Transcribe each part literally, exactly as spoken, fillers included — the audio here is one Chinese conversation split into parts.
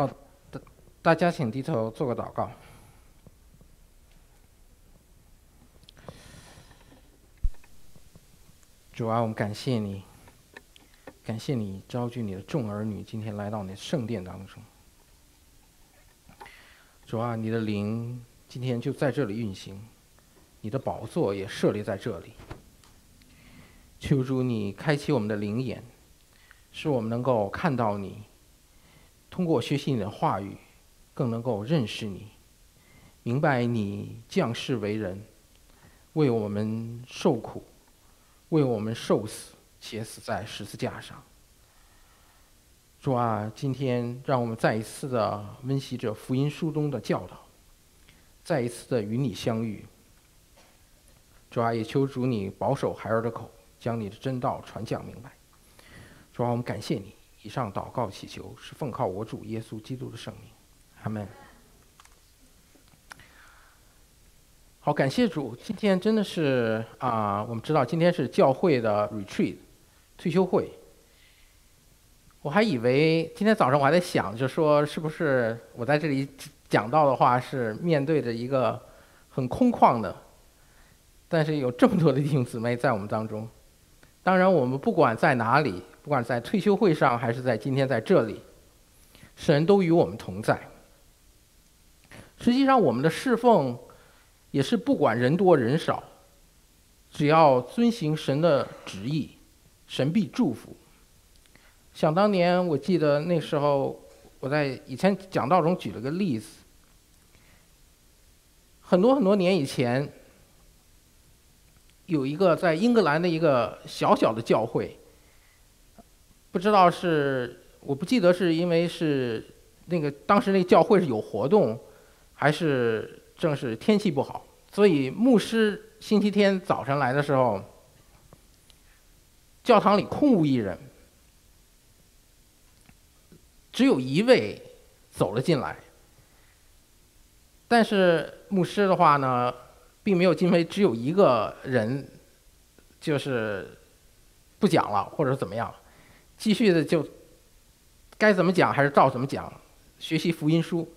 好，大大家请低头做个祷告。主啊，我们感谢你，感谢你召集你的众儿女今天来到你的圣殿当中。主啊，你的灵今天就在这里运行，你的宝座也设立在这里。求主你开启我们的灵眼，使我们能够看到你，通过学习你的话语，更能够认识你，明白你降世为人，为我们受苦，为我们受死，且死在十字架上。主啊，今天让我们再一次的温习着福音书中的教导，再一次的与你相遇。主啊，也求主你保守孩儿的口，将你的真道传讲明白。主啊，我们感谢你。以上祷告祈求是奉靠我主耶稣基督的圣名，阿们。好，感谢主，今天真的是啊、呃，我们知道今天是教会的 retreat 退休会。我还以为今天早上我还在想，就说是不是我在这里讲到的话是面对着一个很空旷的，但是有这么多的弟兄姊妹在我们当中。当然，我们不管在哪里，不管在退休会上，还是在今天在这里，神都与我们同在。实际上，我们的侍奉也是不管人多人少，只要遵行神的旨意，神必祝福。想当年，我记得那时候我在以前讲道中举了个例子，很多很多年以前，有一个在英格兰的一个小小的教会，不知道是我不记得是因为是那个当时那教会是有活动，还是正是天气不好，所以牧师星期天早晨来的时候，教堂里空无一人，只有一位走了进来。但是牧师的话呢，并没有因为只有一个人就是不讲了或者怎么样，继续的就该怎么讲还是照怎么讲，学习福音书。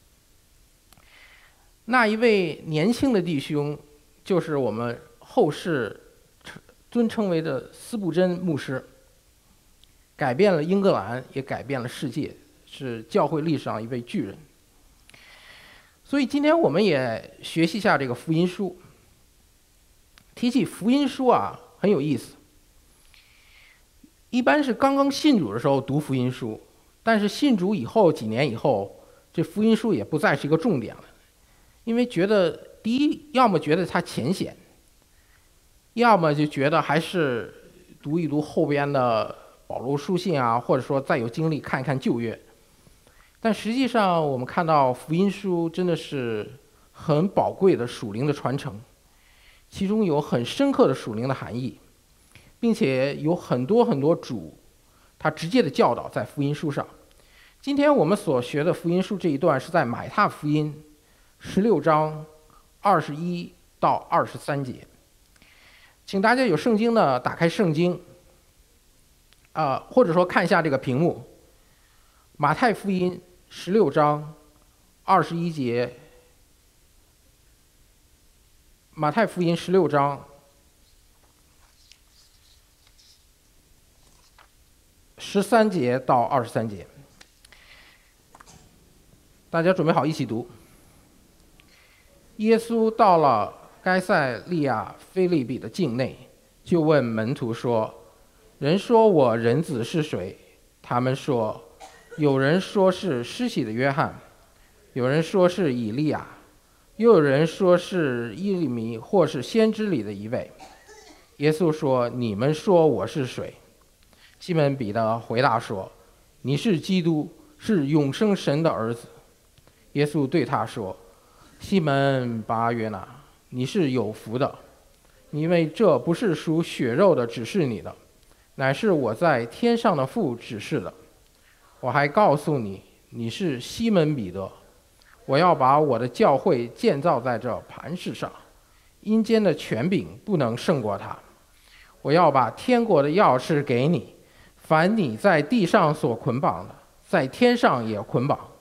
那一位年轻的弟兄就是我们后世尊称为的斯布真牧师，改变了英格兰，也改变了世界，是教会历史上一位巨人。所以今天我们也学习一下这个福音书。提起福音书啊，很有意思。一般是刚刚信主的时候读福音书，但是信主以后几年以后，这福音书也不再是一个重点了，因为觉得第一，要么觉得它浅显，要么就觉得还是读一读后边的保罗书信啊，或者说再有精力看一看旧约。但实际上我们看到福音书真的是很宝贵的属灵的传承，其中有很深刻的属灵的含义，并且有很多很多主他直接的教导在福音书上。今天我们所学的福音书这一段是在马太福音十六章二十一到二十三节，请大家有圣经的打开圣经，啊、呃，或者说看一下这个屏幕，马太福音十六章二十一节，马太福音十六章十三节到二十三节，大家准备好一起读。耶稣到了该塞利亚腓立比的境内，就问门徒说：“人说我人子是谁？”他们说：“有人说是施洗的约翰，有人说是以利亚，又有人说是耶利米或是先知里的一位。”耶稣说：“你们说我是谁？”西门彼得回答说：“你是基督，是永生神的儿子。”耶稣对他说：“西门巴约纳，你是有福的，因为这不是属血肉的指示你的，乃是我在天上的父指示的。我还告诉你，你是西门彼得，我要把我的教会建造在这磐石上，阴间的权柄不能胜过它。我要把天国的钥匙给你，凡你在地上所捆绑的，在天上也捆绑；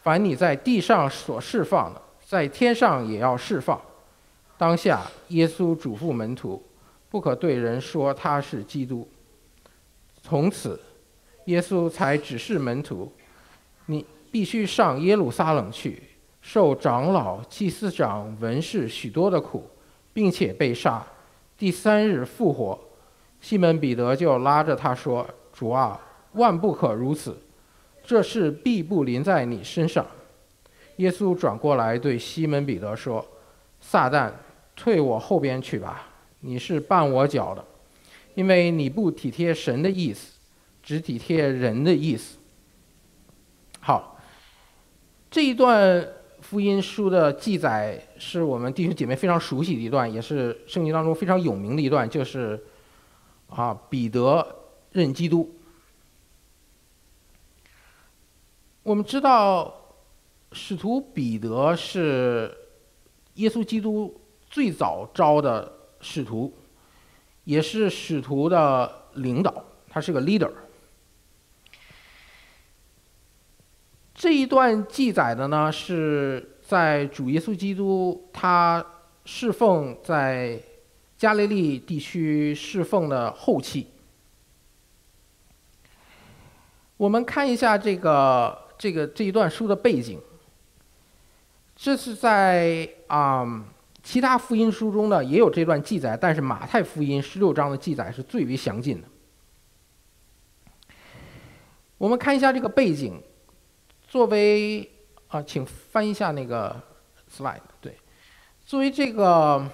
凡你在地上所释放的，在天上也要释放。当下，耶稣嘱咐门徒，不可对人说他是基督。从此，耶稣才指示门徒，你必须上耶路撒冷去，受长老、祭司长、文士许多的苦，并且被杀，第三日复活。西门彼得就拉着他说：“主啊，万不可如此，这事必不临在你身上。”耶稣转过来对西门彼得说：“撒旦，退我后边去吧，你是绊我脚的，因为你不体贴神的意思，只体贴人的意思。”好，这一段福音书的记载是我们弟兄姐妹非常熟悉的一段，也是圣经当中非常有名的一段，就是啊，彼得认基督。我们知道，使徒彼得是耶稣基督最早招的使徒，也是使徒的领导，他是个 leader。这一段记载的呢，是在主耶稣基督他侍奉在加利利地区侍奉的后期。我们看一下这个这个这一段书的背景。这是在啊、嗯、其他福音书中呢也有这段记载，但是马太福音十六章的记载是最为详尽的。我们看一下这个背景，作为啊，请翻一下那个 slide。对，作为这个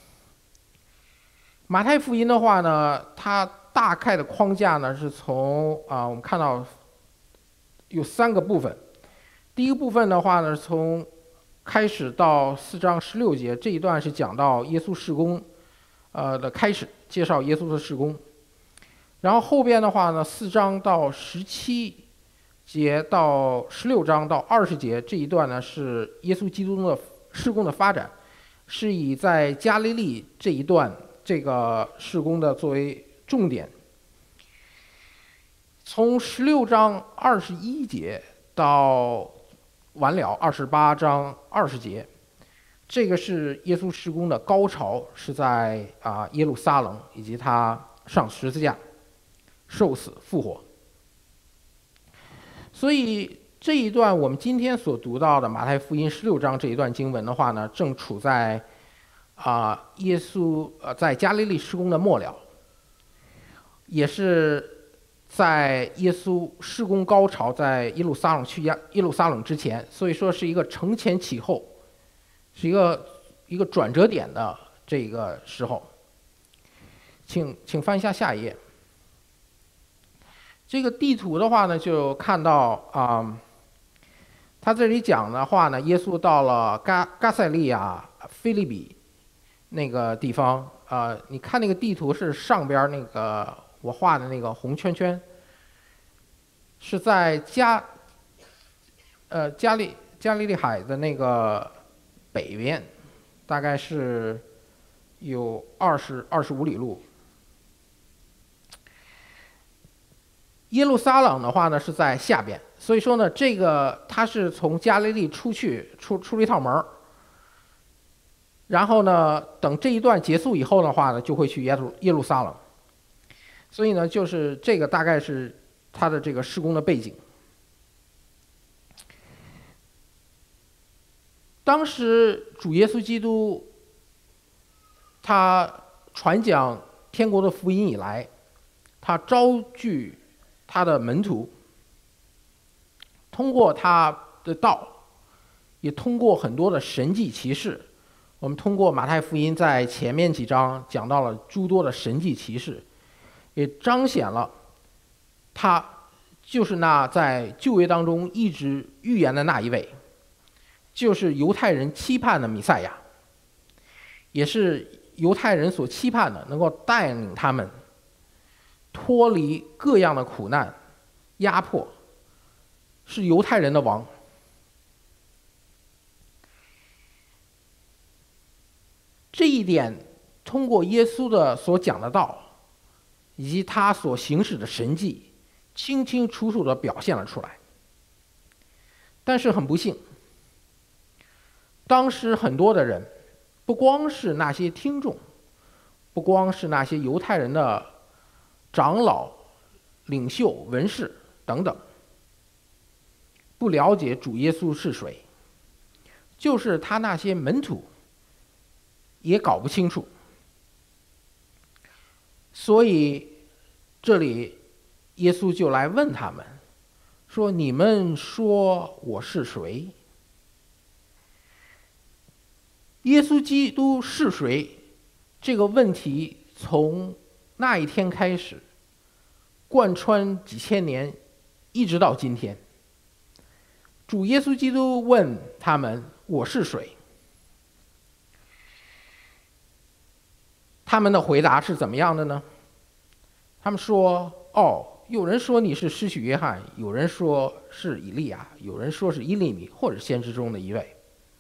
马太福音的话呢，它大概的框架呢是从啊，我们看到有三个部分。第一个部分的话呢，从开始到四章十六节这一段是讲到耶稣事工，呃的开始，介绍耶稣的事工。然后后边的话呢，四章到十七节到十六章到二十节这一段呢，是耶稣基督的事工的发展，是以在加利利这一段这个事工的作为重点。从十六章二十一节到完了二十八章二十节，这个是耶稣事工的高潮，是在啊耶路撒冷以及他上十字架、受死、复活。所以这一段我们今天所读到的马太福音十六章这一段经文的话呢，正处在啊耶稣呃在加利利事工的末了，也是在耶稣事工高潮在耶路撒冷去耶耶路撒冷之前，所以说是一个承前启后，是一个一个转折点的这个时候。请请翻一下下一页。这个地图的话呢，就看到啊、嗯，他这里讲的话呢，耶稣到了加加赛利亚腓立比那个地方啊、呃，你看那个地图是上边那个我画的那个红圈圈，是在加呃加利加利利海的那个北边，大概是有二十二十五里路。耶路撒冷的话呢是在下边，所以说呢，这个他是从加利利出去出出了一趟门，然后呢，等这一段结束以后的话呢，就会去耶路耶路撒冷。所以呢，就是这个大概是他的这个事工的背景。当时主耶稣基督他传讲天国的福音以来，他招聚他的门徒，通过他的道，也通过很多的神迹奇事。我们通过马太福音在前面几章讲到了诸多的神迹奇事，也彰显了他就是那在旧约当中一直预言的那一位，就是犹太人期盼的弥赛亚，也是犹太人所期盼的，能够带领他们脱离各样的苦难、压迫，是犹太人的王。这一点通过耶稣的所讲的道，以及他所行使的神迹，清清楚楚地表现了出来。 但是很不幸，当时很多的人，不光是那些听众，不光是那些犹太人的长老、领袖、文士等等，不了解主耶稣是谁，就是他那些门徒也搞不清楚。所以这里耶稣就来问他们说，你们说我是谁？耶稣基督是谁这个问题从那一天开始贯穿几千年，一直到今天。主耶稣基督问他们，我是谁？他们的回答是怎么样的呢？他们说，哦，有人说你是施洗约翰，有人说是以利亚，有人说是伊利米，或者先知中的一位。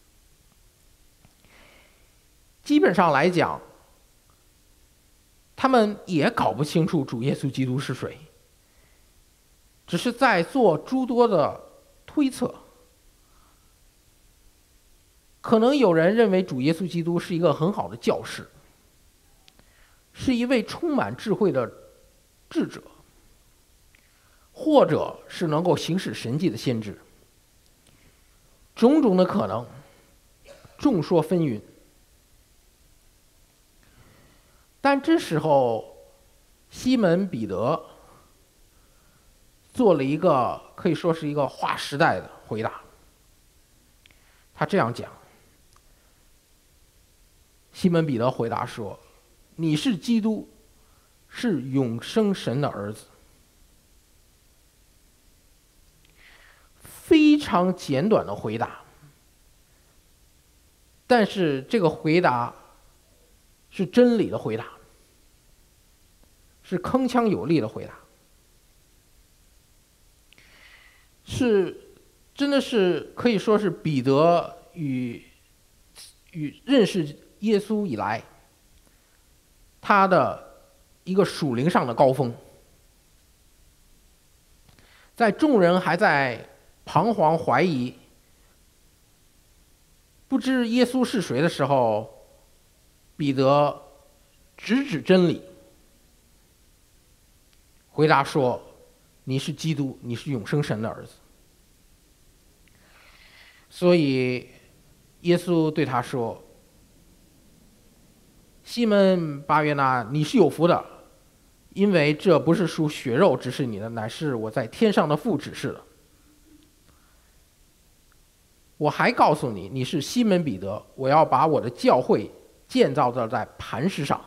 基本上来讲，他们也搞不清楚主耶稣基督是谁，只是在做诸多的推测。可能有人认为主耶稣基督是一个很好的教师，是一位充满智慧的智者，或者是能够行使神迹的先知。种种的可能，众说纷纭。但这时候，西门彼得做了一个可以说是一个划时代的回答。他这样讲：西门彼得回答说，你是基督，是永生神的儿子。非常简短的回答，但是这个回答是真理的回答，是铿锵有力的回答，是真的是可以说是彼得与与认识耶稣以来他的一个属灵上的高峰。在众人还在彷徨怀疑不知耶稣是谁的时候，彼得直指真理，回答说，你是基督，你是永生神的儿子。所以耶稣对他说，西门巴约纳，你是有福的，因为这不是属血肉指示你的，乃是我在天上的父指示的。我还告诉你，你是西门彼得，我要把我的教会建造在磐石上，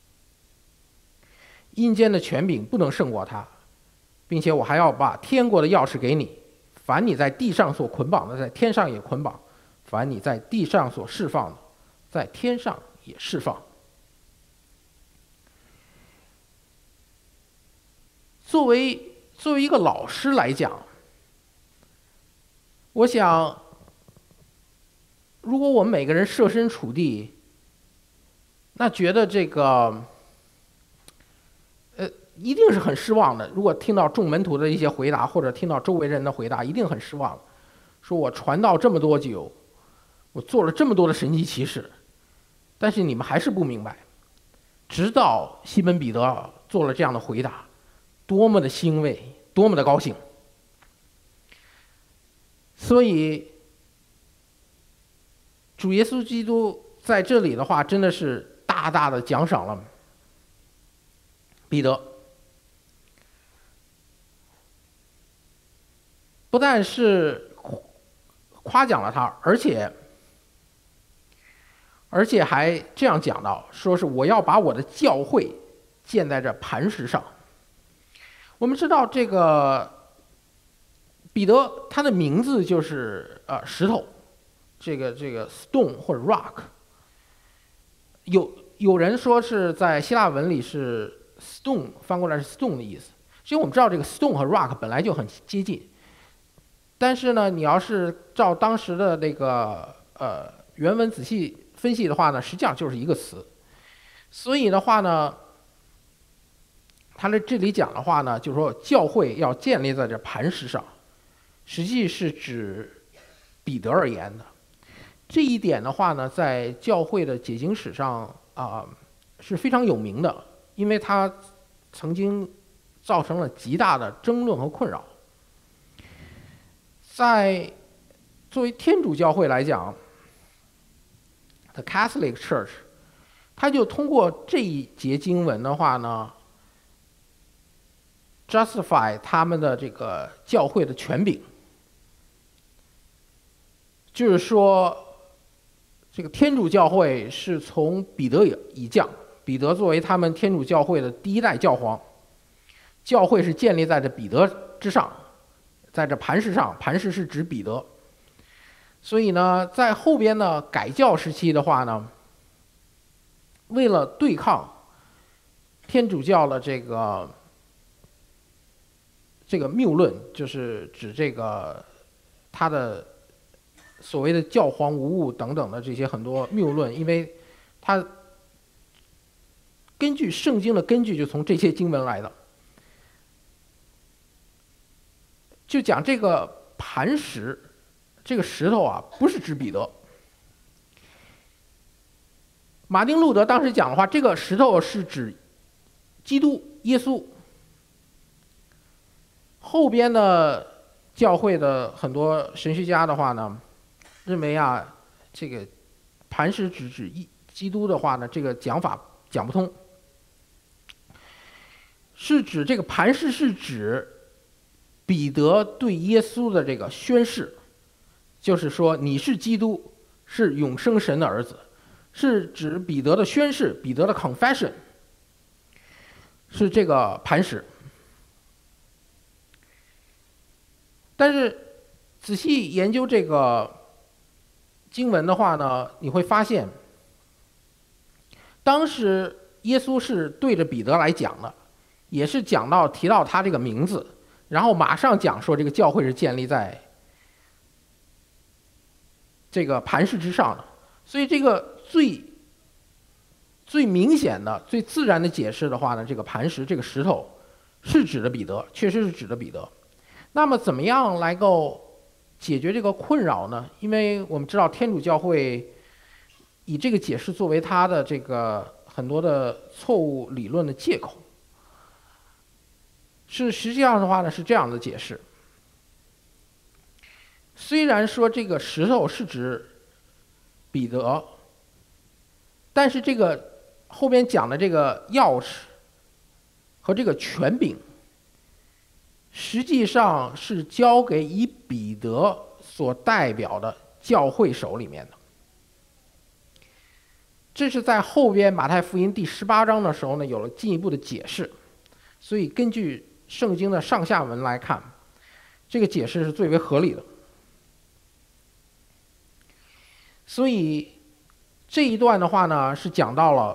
阴间的权柄不能胜过他，并且我还要把天国的钥匙给你，凡你在地上所捆绑的，在天上也捆绑；凡你在地上所释放的，在天上也释放。作为作为一个老师来讲，我想，如果我们每个人设身处地，那觉得这个，呃，一定是很失望的。如果听到众门徒的一些回答，或者听到周围人的回答，一定很失望。说我传道这么多久，我做了这么多的神迹奇事，但是你们还是不明白。直到西门彼得做了这样的回答，多么的欣慰，多么的高兴。所以主耶稣基督在这里的话，真的是大大的奖赏了彼得，不但是夸奖了他，而且而且还这样讲到，说是我要把我的教会建在这磐石上。我们知道这个彼得他的名字就是呃石头，这个这个 stone 或者 rock， 有有人说是在希腊文里是 stone 翻过来是 stone 的意思。其实我们知道这个 stone 和 rock 本来就很接近，但是呢，你要是照当时的那个呃原文仔细分析的话呢，实际上就是一个词。所以的话呢，他在这里讲的话呢，就是说教会要建立在这磐石上，实际是指彼得而言的。这一点的话呢，在教会的解经史上啊、呃、是非常有名的，因为它曾经造成了极大的争论和困扰。在作为天主教会来讲 ，The Catholic Church， 它就通过这一节经文的话呢 ，justify 他们的这个教会的权柄，就是说，这个天主教会是从彼得以降，彼得作为他们天主教会的第一代教皇，教会是建立在这彼得之上，在这磐石上，磐石是指彼得。所以呢，在后边呢改教时期的话呢，为了对抗天主教的这个这个谬论，就是指这个他的所谓的教皇无误等等的这些很多谬论，因为他根据圣经的根据就从这些经文来的，就讲这个磐石，这个石头啊，不是指彼得。马丁路德当时讲的话，这个石头是指基督耶稣。后边的教会的很多神学家的话呢，认为啊，这个磐石指指基督的话呢，这个讲法讲不通。是指这个磐石是指彼得对耶稣的这个宣誓，就是说你是基督，是永生神的儿子，是指彼得的宣誓，彼得的 confession 是这个磐石。但是仔细研究这个经文的话呢，你会发现，当时耶稣是对着彼得来讲的，也是讲到提到他这个名字，然后马上讲说这个教会是建立在这个磐石之上的。所以这个最最明显的、最自然的解释的话呢，这个磐石这个石头是指的彼得，确实是指的彼得。那么怎么样来够解决这个困扰呢？因为我们知道天主教会以这个解释作为他的这个很多的错误理论的借口。是实际上的话呢，是这样的解释。虽然说这个石头是指彼得，但是这个后边讲的这个钥匙和这个权柄，实际上是交给以彼得所代表的教会手里面的。这是在后边马太福音第十八章的时候呢，有了进一步的解释。所以根据圣经的上下文来看，这个解释是最为合理的。所以这一段的话呢，是讲到了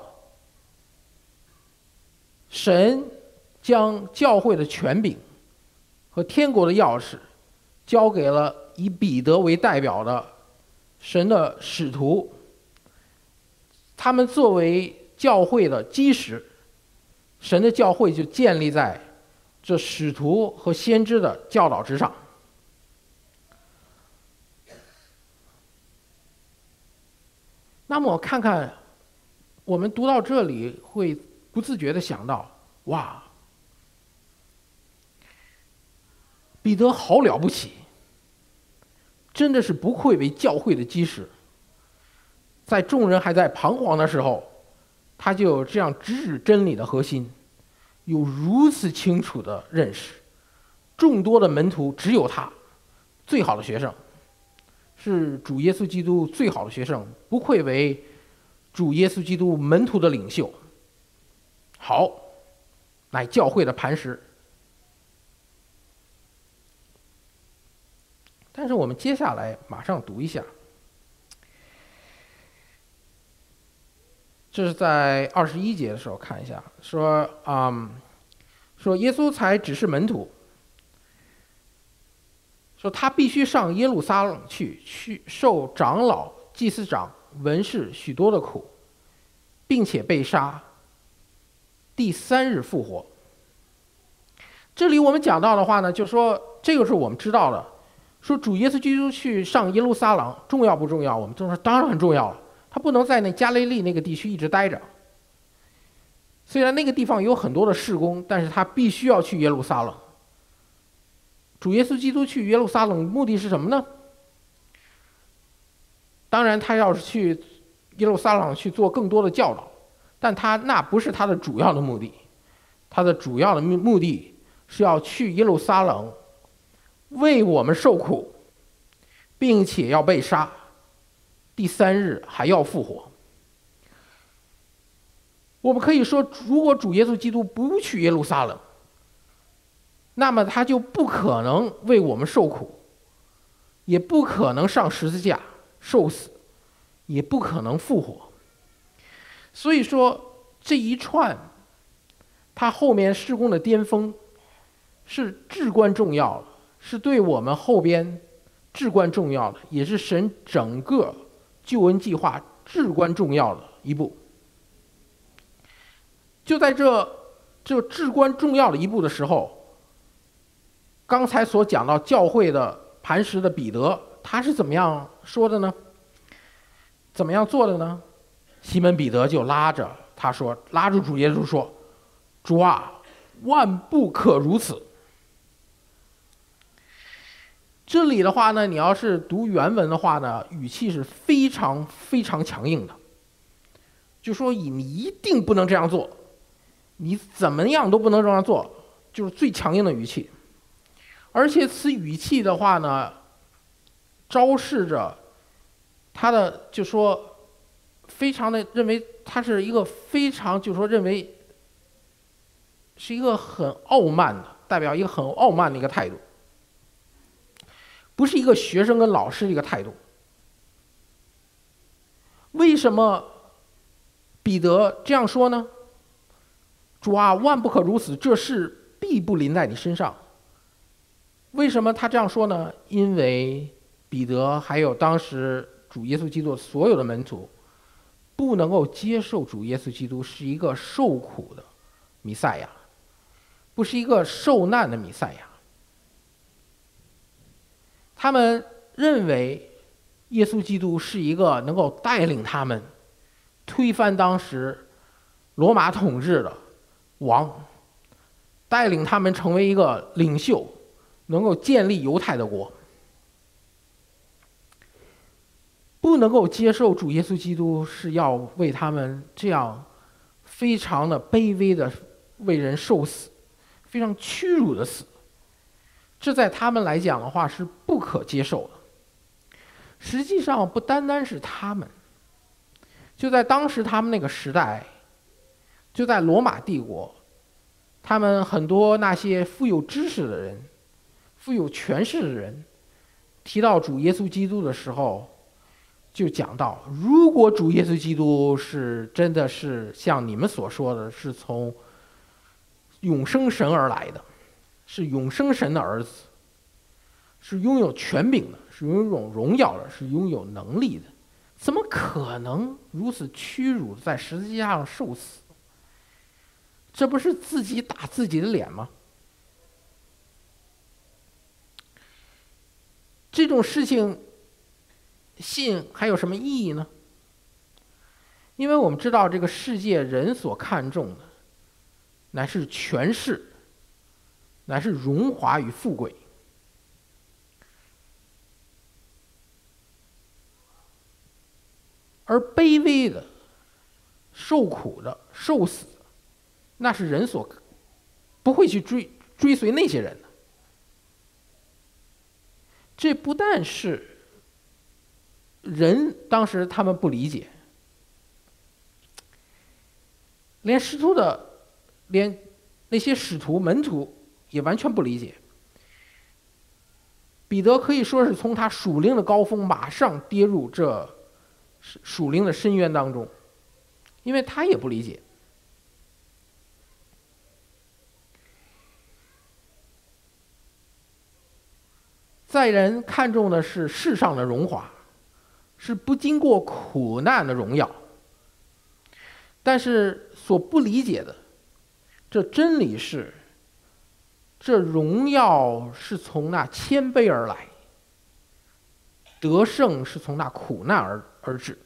神将教会的权柄和天国的钥匙交给了以彼得为代表的神的使徒，他们作为教会的基石，神的教会就建立在这使徒和先知的教导之上。那么我看看，我们读到这里会不自觉地想到，哇，彼得好了不起，真的是不愧为教会的基石。在众人还在彷徨的时候，他就有这样直指真理的核心，有如此清楚的认识。众多的门徒只有他最好的学生，是主耶稣基督最好的学生，不愧为主耶稣基督门徒的领袖。好，乃教会的磐石。但是我们接下来马上读一下，这是在二十一节的时候看一下，说啊、嗯，说耶稣才指示门徒，说他必须上耶路撒冷去，去受长老、祭司长、文士许多的苦，并且被杀，第三日复活。这里我们讲到的话呢，就说这个是我们知道的， 说主耶稣基督去上耶路撒冷重要不重要？我们都说当然很重要了。他不能在那加利利那个地区一直待着。虽然那个地方有很多的事工，但是他必须要去耶路撒冷。主耶稣基督去耶路撒冷目的是什么呢？当然，他要是去耶路撒冷去做更多的教导，但他那不是他的主要的目的。他的主要的目的是要去耶路撒冷，为我们受苦，并且要被杀，第三日还要复活。我们可以说，如果主耶稣基督不去耶路撒冷，那么他就不可能为我们受苦，也不可能上十字架受死，也不可能复活。所以说，这一串他后面事工的巅峰是至关重要的，是对我们后边至关重要的，也是神整个救恩计划至关重要的一步。就在这这至关重要的一步的时候，刚才所讲到教会的磐石的彼得，他是怎么样说的呢？怎么样做的呢？西门彼得就拉着他说，拉住主耶稣说：“主啊，万不可如此。”这里的话呢，你要是读原文的话呢，语气是非常非常强硬的，就说你一定不能这样做，你怎么样都不能这样做，就是最强硬的语气。而且此语气的话呢，昭示着他的就说非常的认为他是一个非常就说认为是一个很傲慢的，代表一个很傲慢的一个态度，不是一个学生跟老师的一个态度。为什么彼得这样说呢？主啊，万不可如此，这事必不临在你身上。为什么他这样说呢？因为彼得还有当时主耶稣基督所有的门徒不能够接受主耶稣基督是一个受苦的弥赛亚，不是一个受难的弥赛亚。他们认为耶稣基督是一个能够带领他们推翻当时罗马统治的王，带领他们成为一个领袖，能够建立犹太的国。不能够接受主耶稣基督是要为他们这样非常的卑微的为人受死，非常屈辱的死，这在他们来讲的话是不可接受的。实际上不单单是他们，就在当时他们那个时代，就在罗马帝国，他们很多那些富有知识的人，富有权势的人，提到主耶稣基督的时候，就讲到，如果主耶稣基督是真的是像你们所说的是从永生神而来的，是永生神的儿子，是拥有权柄的，是拥有荣耀的，是拥有能力的，怎么可能如此屈辱在十字架上受死？这不是自己打自己的脸吗？这种事情信还有什么意义呢？因为我们知道这个世界人所看重的乃是权势，乃是荣华与富贵。而卑微的、受苦的、受死的，那是人所不会去追追随那些人的。这不但是人当时他们不理解，连使徒的连那些使徒门徒也完全不理解。彼得可以说是从他属灵的高峰马上跌入这属灵的深渊当中，因为他也不理解。在人看重的是世上的荣华，是不经过苦难的荣耀，但是所不理解的，这真理是，这荣耀是从那谦卑而来， 得胜是从那苦难而而至。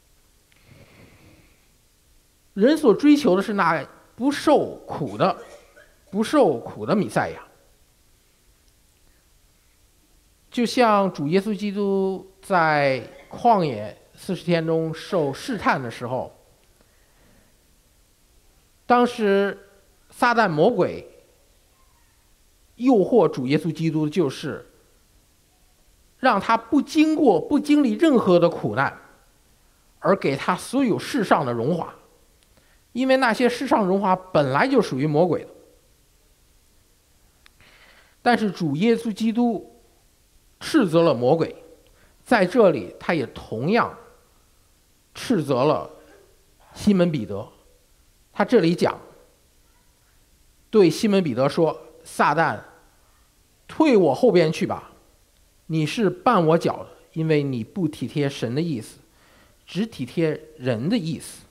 人所追求的是那不受苦的、不受苦的弥赛亚。就像主耶稣基督在旷野四十天中受试探的时候，当时撒旦魔鬼诱惑主耶稣基督，就是让他不经过、不经历任何的苦难，而给他所有世上的荣华，因为那些世上荣华本来就属于魔鬼的。但是主耶稣基督斥责了魔鬼，在这里他也同样斥责了西门彼得。他这里讲，对西门彼得说：“撒旦，退我后边去吧，你是绊我脚的，因为你不体贴神的意思，只体贴人的意思。”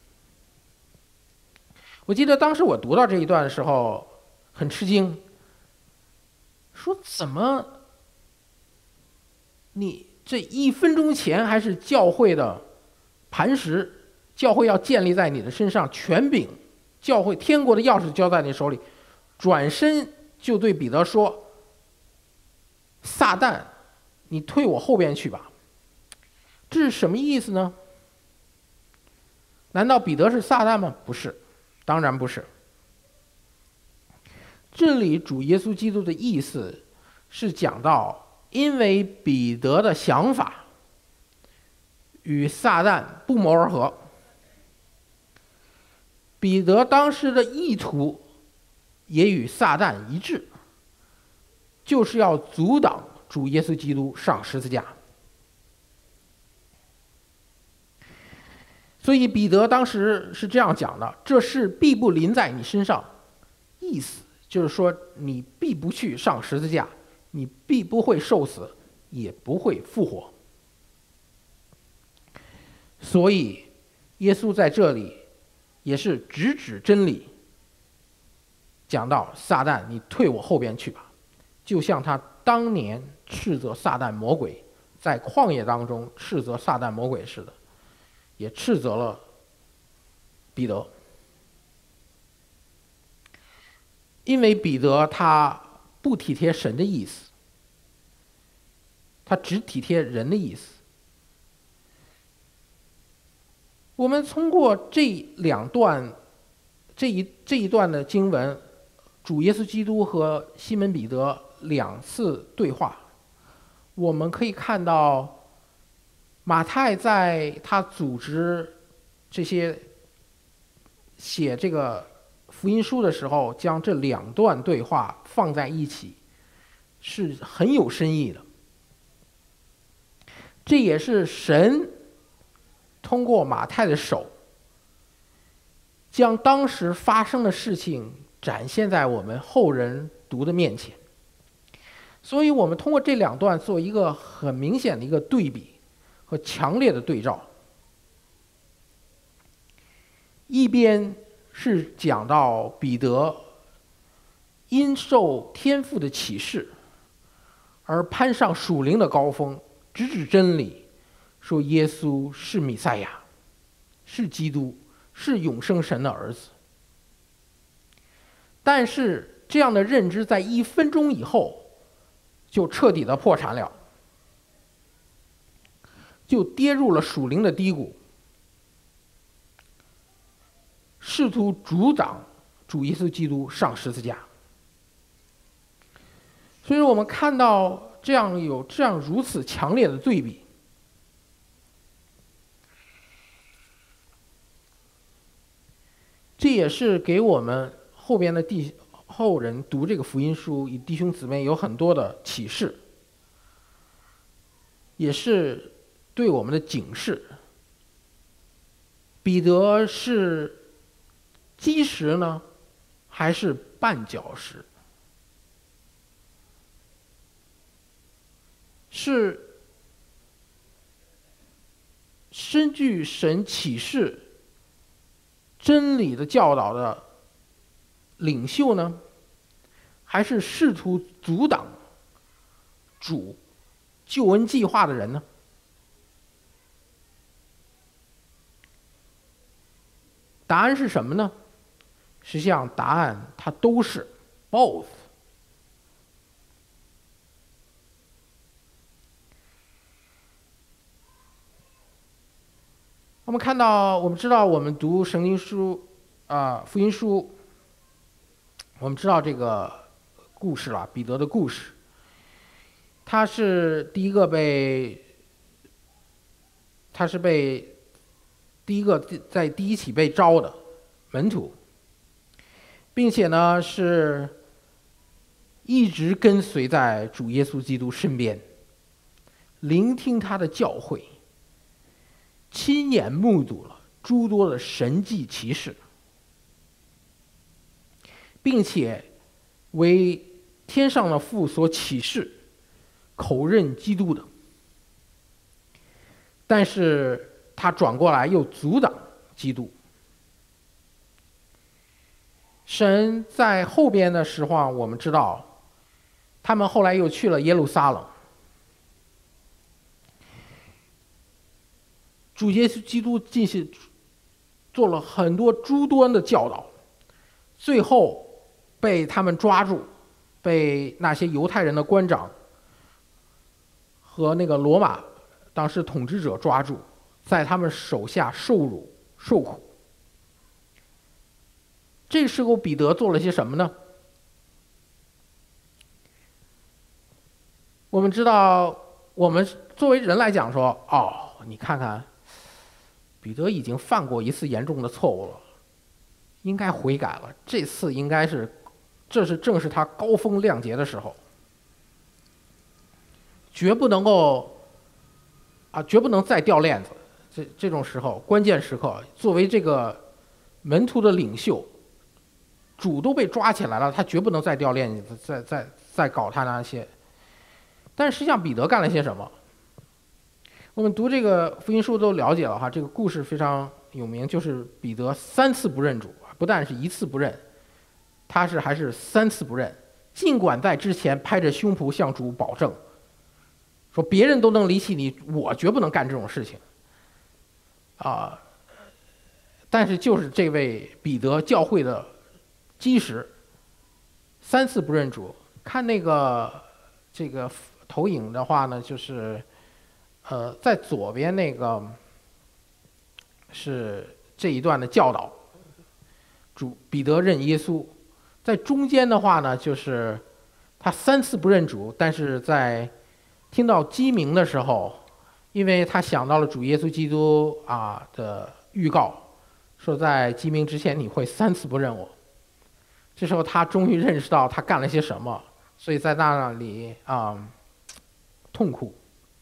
我记得当时我读到这一段的时候很吃惊，说怎么你这一分钟前还是教会的磐石，教会要建立在你的身上，权柄教会天国的钥匙交在你手里，转身就对彼得说：“撒旦，你退我后边去吧。”这是什么意思呢？难道彼得是撒旦吗？不是，当然不是。这里主耶稣基督的意思是讲到，因为彼得的想法与撒旦不谋而合，彼得当时的意图也与撒旦一致，就是要阻挡主耶稣基督上十字架。所以彼得当时是这样讲的：“这事必不临在你身上。”意思就是说，你必不去上十字架，你必不会受死，也不会复活。所以耶稣在这里也是直指真理，讲到撒旦，你退我后边去吧，就像他当年斥责撒旦魔鬼，在旷野当中斥责撒旦魔鬼似的，也斥责了彼得。因为彼得他不体贴神的意思，他只体贴人的意思。我们通过这两段这一这一段的经文，主耶稣基督和西门彼得两次对话，我们可以看到马太在他组织这些写这个福音书的时候，将这两段对话放在一起，是很有深意的。这也是神通过马太的手，将当时发生的事情展现在我们后人读的面前。所以我们通过这两段做一个很明显的一个对比和强烈的对照。一边是讲到彼得因受天父的启示而攀上属灵的高峰，直指真理，说耶稣是弥赛亚，是基督，是永生神的儿子。但是这样的认知在一分钟以后就彻底的破产了，就跌入了属灵的低谷，试图阻挡主耶稣基督上十字架。所以我们看到这样有这样如此强烈的对比，这也是给我们后边的弟后人读这个福音书，与弟兄姊妹有很多的启示，也是对我们的警示。彼得是基石呢，还是绊脚石？是深具神启示真理的教导的领袖呢，还是试图阻挡主救恩计划的人呢？ 答案是什么呢？实际上，答案它都是 both。我们看到，我们知道，我们读圣经书啊、呃，福音书，我们知道这个故事了，彼得的故事。他是第一个被，他是被第一个在第一起被招的门徒，并且呢是一直跟随在主耶稣基督身边，聆听他的教诲。亲眼目睹了诸多的神迹奇事，并且为天上的父所启示，口认基督的。但是他转过来又阻挡基督。神在后边的时候，我们知道，他们后来又去了耶路撒冷。主耶稣基督进行做了很多诸多的教导，最后被他们抓住，被那些犹太人的官长和那个罗马当时统治者抓住，在他们手下受辱受苦。这时候彼得做了些什么呢？我们知道，我们作为人来讲说，哦，你看看。彼得已经犯过一次严重的错误了，应该悔改了。这次应该是，这是正是他高风亮节的时候，绝不能够，啊，绝不能再掉链子。这这种时候，关键时刻，作为这个门徒的领袖，主都被抓起来了，他绝不能再掉链子，再再再搞他那些。但实际上，彼得干了些什么？我们读这个福音书都了解了哈，这个故事非常有名，就是彼得三次不认主，不但是一次不认，他是还是三次不认。尽管在之前拍着胸脯向主保证，说别人都能离弃你，我绝不能干这种事情。啊，但是就是这位彼得教会的基石，三次不认主。看那个这个投影的话呢，就是。呃，在左边那个是这一段的教导，主彼得认耶稣；在中间的话呢，就是他三次不认主，但是在听到鸡鸣的时候，因为他想到了主耶稣基督啊的预告，说在鸡鸣之前你会三次不认我。这时候他终于认识到他干了些什么，所以在那里啊痛哭。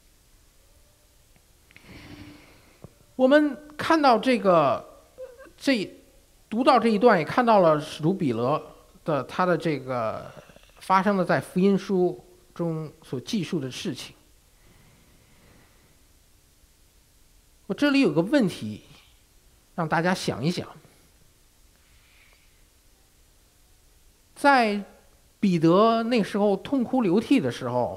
我们看到这个，这读到这一段，也看到了使徒彼得的他的这个发生的在福音书中所记述的事情。我这里有个问题，让大家想一想，在彼得那时候痛哭流涕的时候，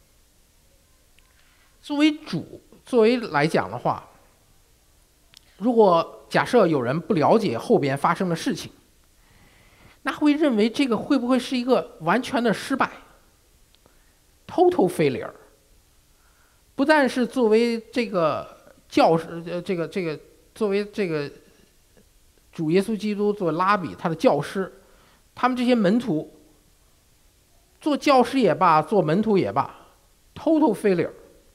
作为主，作为来讲的话。如果假设有人不了解后边发生的事情，那会认为这个会不会是一个完全的失败 ，total failure？ 不但是作为这个教师，呃，这个这个作为这个主耶稣基督作为拉比他的教师，他们这些门徒做教师也罢，做门徒也罢 ，total failure，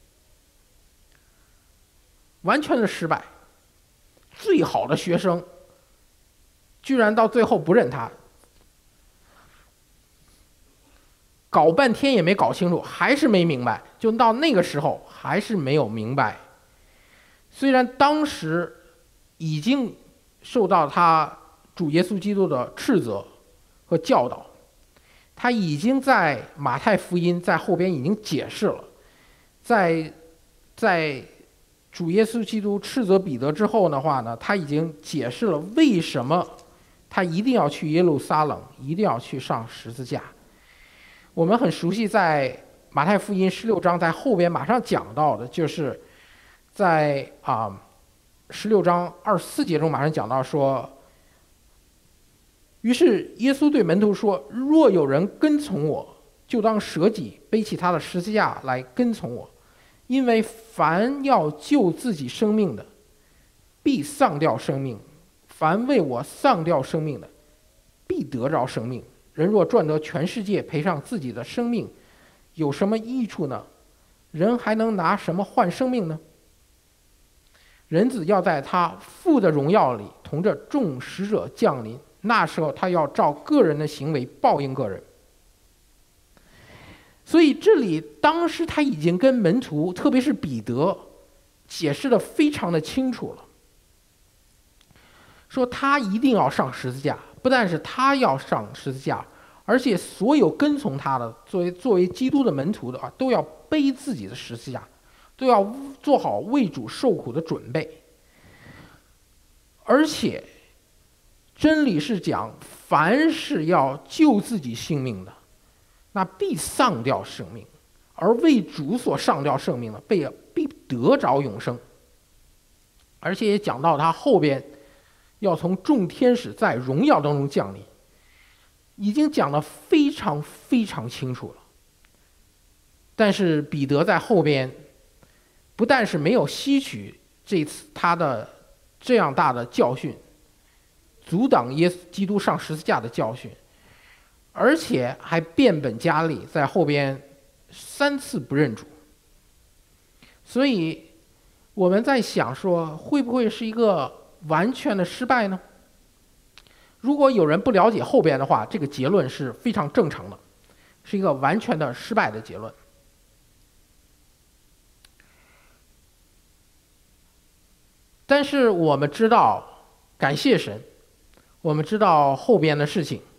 完全的失败。最好的学生，居然到最后不认他，搞半天也没搞清楚，还是没明白。就到那个时候，还是没有明白。虽然当时已经受到他主耶稣基督的斥责和教导，他已经在马太福音在后边已经解释了，在在。主耶稣基督斥责彼得之后的话呢，他已经解释了为什么他一定要去耶路撒冷，一定要去上十字架。我们很熟悉，在马太福音十六章在后边马上讲到的，就是在啊十六章二十四节中马上讲到说， 于是耶稣对门徒说：若有人跟从我，就当舍己，背起他的十字架来跟从我。因为凡要救自己生命的，必丧掉生命；凡为我丧掉生命的，必得着生命。人若赚得全世界，赔上自己的生命，有什么益处呢？人还能拿什么换生命呢？人子要在他父的荣耀里同着众使者降临，那时候他要照个人的行为报应个人。所以这里当时他已经跟门徒，特别是彼得，解释得非常的清楚了，说他一定要上十字架，不但是他要上十字架，而且所有跟从他的，作为作为基督的门徒的啊，都要背自己的十字架，都要做好为主受苦的准备。而且真理是讲，凡是要救自己性命的，那必丧掉生命；而为主所上掉生命的，被必得着永生。而且也讲到他后边要从众天使在荣耀当中降临，已经讲得非常非常清楚了。但是彼得在后边不但是没有吸取这次他的这样大的教训，阻挡耶稣基督上十字架的教训，而且还变本加厉，在后边三次不认主。所以我们在想说，会不会是一个完全的失败呢？如果有人不了解后边的话，这个结论是非常正常的，是一个完全的失败的结论。但是我们知道，感谢神，我们知道后边的事情。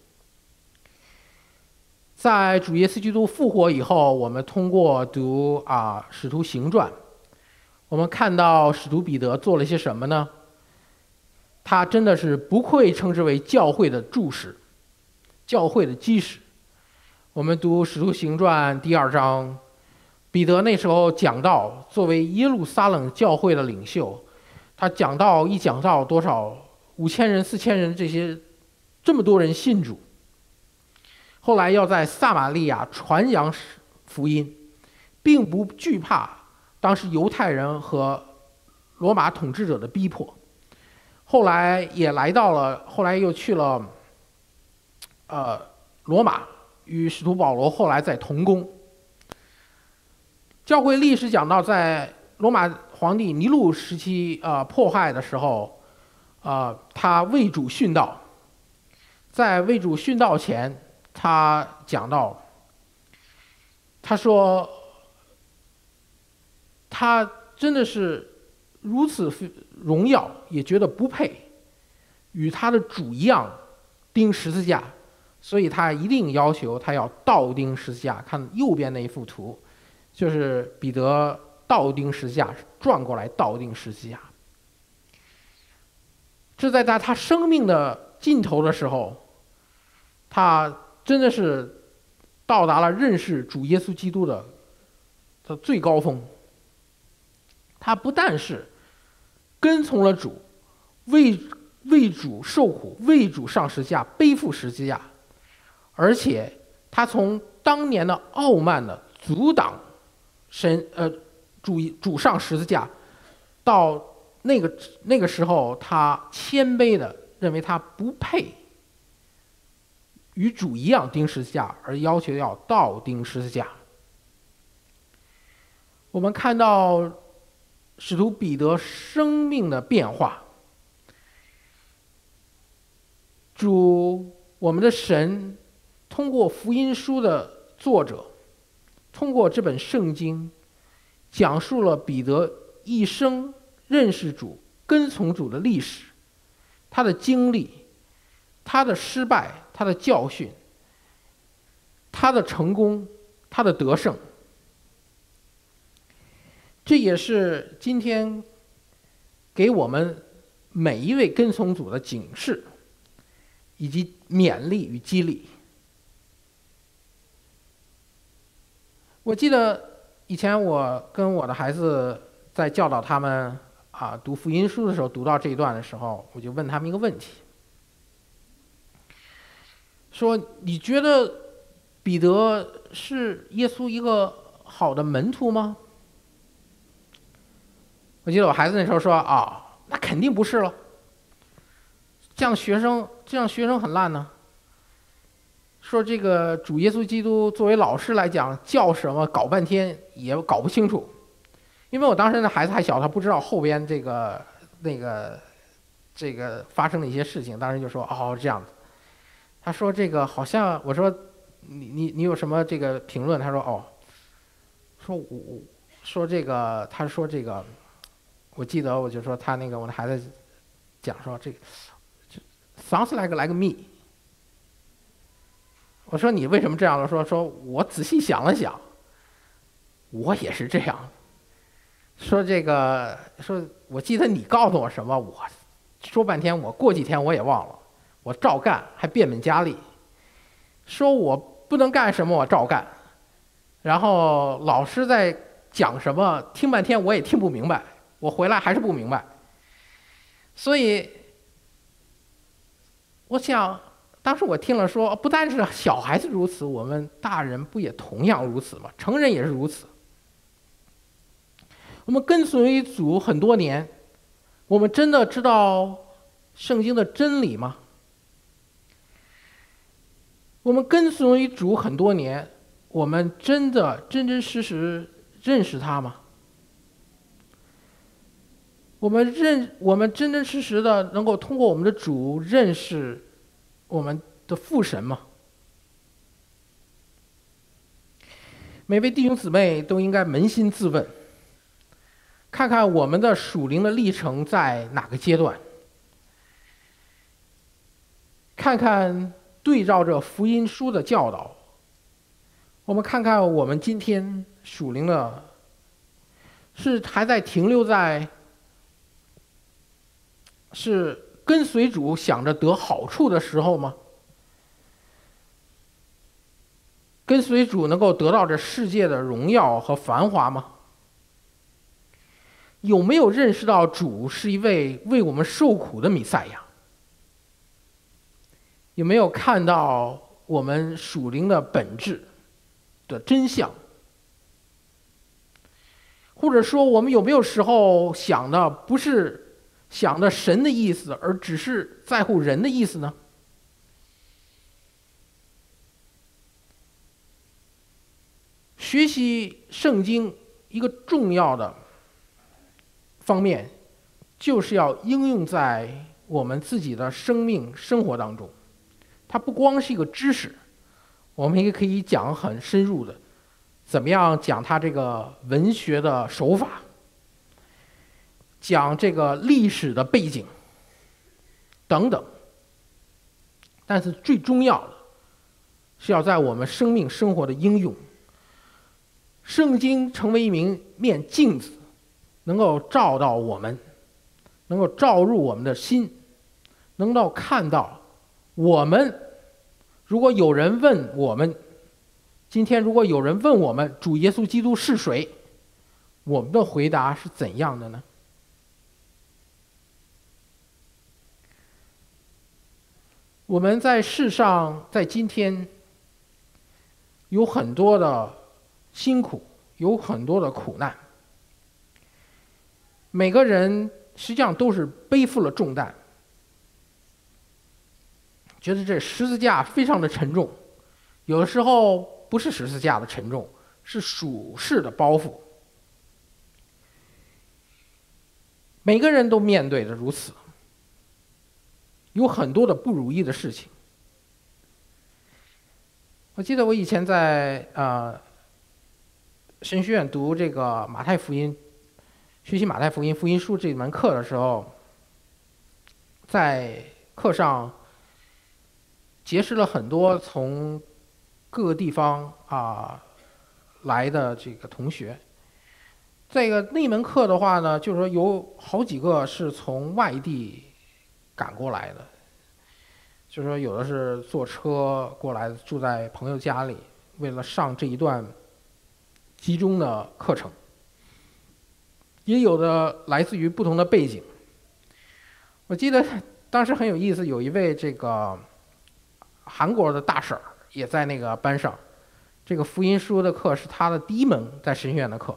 在主耶稣基督复活以后，我们通过读啊《使徒行传》，我们看到使徒彼得做了些什么呢？他真的是不愧称之为教会的柱石，教会的基石。我们读《使徒行传》第二章，彼得那时候讲道，作为耶路撒冷教会的领袖，他讲道一讲道多少五千人、四千人，这些这么多人信主。后来要在撒玛利亚传扬福音，并不惧怕当时犹太人和罗马统治者的逼迫。后来也来到了，后来又去了呃罗马，与使徒保罗后来在同工。教会历史讲到，在罗马皇帝尼禄时期呃迫害的时候，呃他为主殉道，在为主殉道前，他讲到，他说他真的是如此荣耀，也觉得不配与他的主一样钉十字架，所以他一定要求他要倒钉十字架。看右边那一幅图，就是彼得倒钉十字架，转过来倒钉十字架。这在在他生命的尽头的时候，他真的是到达了认识主耶稣基督的的最高峰。他不但是跟从了主，为为主受苦，为主上十字架，背负十字架，而且他从当年的傲慢的阻挡神呃主主上十字架，到那个那个时候，他谦卑的认为他不配与主一样钉十字架，而要求要倒钉十字架。我们看到使徒彼得生命的变化，主我们的神通过福音书的作者，通过这本圣经，讲述了彼得一生认识主、跟从主的历史，他的经历，他的失败，他的教训，他的成功，他的得胜。这也是今天给我们每一位跟从主的警示，以及勉励与激励。我记得以前我跟我的孩子在教导他们啊读福音书的时候，读到这一段的时候，我就问他们一个问题。 说你觉得彼得是耶稣一个好的门徒吗？我记得我孩子那时候说啊，那肯定不是了，这样学生这样学生很烂呢。说这个主耶稣基督作为老师来讲，叫什么搞半天也搞不清楚，因为我当时那孩子还小，他不知道后边这个那个这个发生的一些事情，当时就说哦这样子。他说这个好像我说你你你有什么这个评论？他说哦，说我说这个他说这个，我记得我就说他那个我的孩子讲说这个 sounds like like me。我说你为什么这样了？说说我仔细想了想，我也是这样。说这个说，我记得你告诉我什么，我说半天，我过几天我也忘了，我照干，还变本加厉。说我不能干什么，我照干。然后老师在讲什么，听半天我也听不明白，我回来还是不明白。所以，我想。当时我听了说，不单是小孩子如此，我们大人不也同样如此吗？成人也是如此。我们跟随主很多年，我们真的知道圣经的真理吗？我们跟随主很多年，我们真的真真实实认识他吗？我们认，我们真真实实的能够通过我们的主认识我们的父神吗？每位弟兄姊妹都应该扪心自问，看看我们的属灵的历程在哪个阶段，看看对照着福音书的教导，我们看看我们今天属灵的，是还在停留在是跟随主想着得好处的时候吗？跟随主能够得到这世界的荣耀和繁华吗？有没有认识到主是一位为我们受苦的弥赛亚？有没有看到我们属灵的本质的真相？或者说，我们有没有时候想的不是想的神的意思，而只是在乎人的意思呢？学习圣经一个重要的方面，就是要应用在我们自己的生命生活当中。它不光是一个知识，我们也可以讲很深入的，怎么样讲它这个文学的手法，讲这个历史的背景等等。但是最重要的是要在我们生命生活的应用。圣经成为一名面镜子，能够照到我们，能够照入我们的心，能够看到我们。如果有人问我们，今天如果有人问我们主耶稣基督是谁，我们的回答是怎样的呢？我们在世上，在今天有很多的辛苦，有很多的苦难，每个人实际上都是背负了重担，觉得这十字架非常的沉重，有的时候不是十字架的沉重，是属世的包袱。每个人都面对着如此，有很多的不如意的事情。我记得我以前在呃神学院读这个马太福音，学习马太福音福音书这门课的时候，在课上结识了很多从各个地方啊来的这个同学。这个那门课的话呢，就是说有好几个是从外地赶过来的，就是说有的是坐车过来，住在朋友家里，为了上这一段集中的课程，也有的来自于不同的背景。我记得当时很有意思，有一位这个韩国的大婶儿也在那个班上，这个福音书的课是他的第一门在神学院的课。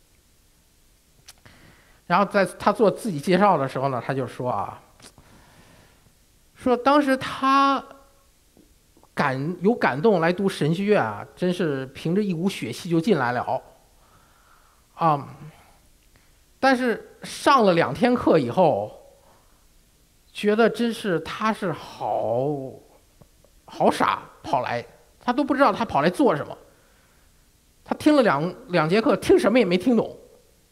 然后在他做自己介绍的时候呢，他就说啊，说当时他感有感动来读神学院啊，真是凭着一股血气就进来了，啊、嗯，但是上了两天课以后，觉得真是他是好好傻跑来，他都不知道他跑来做什么，他听了两两节课，听什么也没听懂。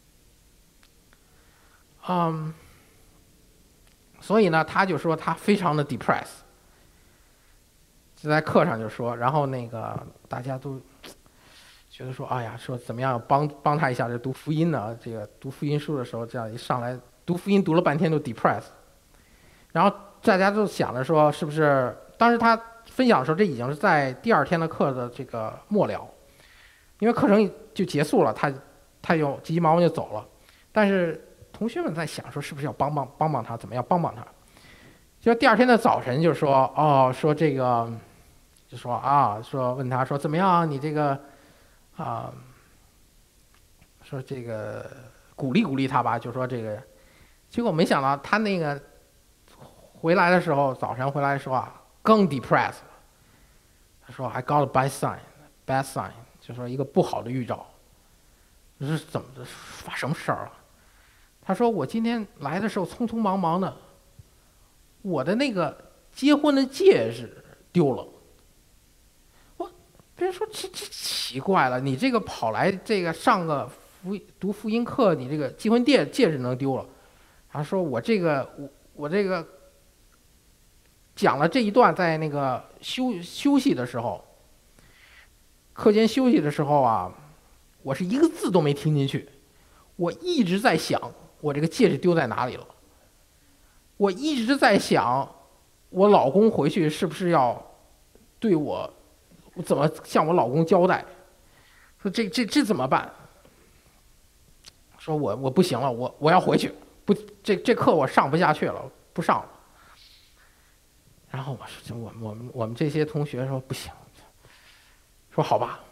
嗯，所以呢，他就说他非常的 depress， 就在课上就说，然后那个大家都觉得说，哎呀，说怎么样帮帮他一下，这读福音呢？这个读福音书的时候，这样一上来读福音读了半天都 depress， 然后大家都想着说，是不是？当时他分享的时候，这已经是在第二天的课的这个末了，因为课程就结束了，他他就急急忙忙就走了，但是同学们在想说，是不是要帮帮帮帮他，怎么样帮帮他？就第二天的早晨就说，哦，说这个，就说啊，说问他说怎么样，你这个啊，说这个鼓励鼓励他吧，就说这个，结果没想到他那个回来的时候，早晨回来的时候啊，更 depressed， 他说 I got a bad sign，bad sign， 就说一个不好的预兆，这是怎么的，发什么事儿了？他说我今天来的时候匆匆忙忙的，我的那个结婚的戒指丢了。我别人说这这奇怪了，你这个跑来这个上个福读福音课，你这个结婚戒戒指能丢了？他说我这个我我这个讲了这一段，在那个休休息的时候，课间休息的时候啊，我是一个字都没听进去，我一直在想。我这个戒指丢在哪里了？我一直在想，我老公回去是不是要对我，我怎么向我老公交代？说这这这怎么办？说我我不行了，我我要回去，不这这课我上不下去了，不上了。然后我说我我们我们这些同学说不行，说好吧，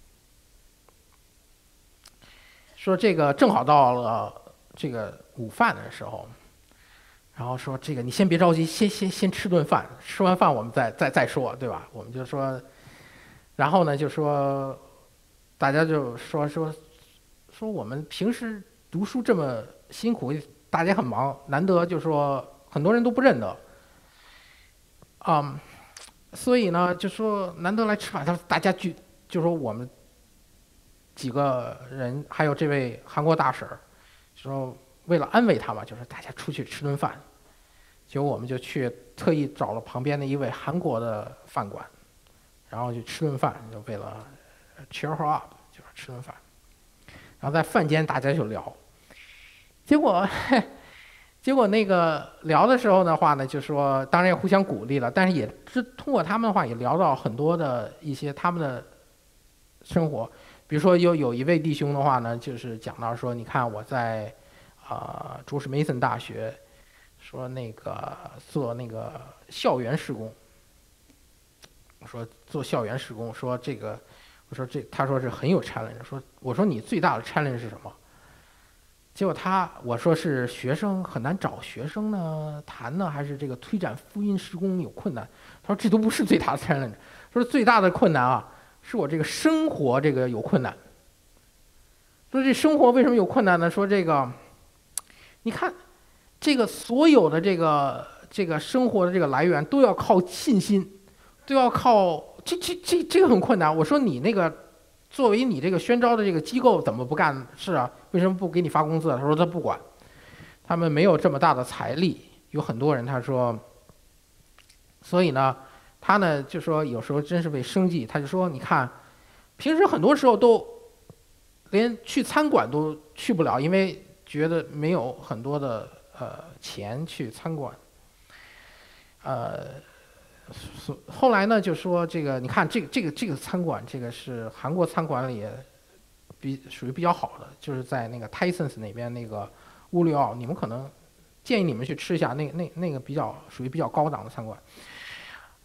说这个正好到了。这个午饭的时候，然后说这个你先别着急，先先先吃顿饭，吃完饭我们再再再说，对吧？我们就说，然后呢就说，大家就说说说我们平时读书这么辛苦，大家很忙，难得就说很多人都不认得，啊、嗯，所以呢就说难得来吃饭，他说大家聚，就说我们几个人还有这位韩国大婶儿。说为了安慰他嘛，就是大家出去吃顿饭，结果我们就去特意找了旁边的一位韩国的饭馆，然后就吃顿饭，就为了 cheer her up， 就是吃顿饭。然后在饭间大家就聊，结果结果那个聊的时候的话呢，就说当然也互相鼓励了，但是也是通过他们的话也聊到很多的一些他们的生活。比如说有有一位弟兄的话呢，就是讲到说，你看我在啊朱士梅森大学，说那个做那个校园施工，我说做校园施工，说这个，我说这他说是很有 challenge， 说我说你最大的 challenge 是什么？结果他我说是学生很难找学生呢谈呢，还是这个推展福音施工有困难？他说这都不是最大的 challenge， 说最大的困难啊。是我这个生活这个有困难。说这生活为什么有困难呢？说这个，你看，这个所有的这个这个生活的这个来源都要靠信心，都要靠这这这这个很困难。我说你那个作为你这个宣招的这个机构怎么不干事啊？为什么不给你发工资啊？他说他不管，他们没有这么大的财力。有很多人他说，所以呢。他呢就说有时候真是为生计，他就说你看，平时很多时候都连去餐馆都去不了，因为觉得没有很多的呃钱去餐馆。呃，后来呢就说这个你看这个这个这个餐馆，这个是韩国餐馆里比属于比较好的，就是在那个 Tysons 那边那个乌里奥，你们可能建议你们去吃一下，那那那个比较属于比较高档的餐馆。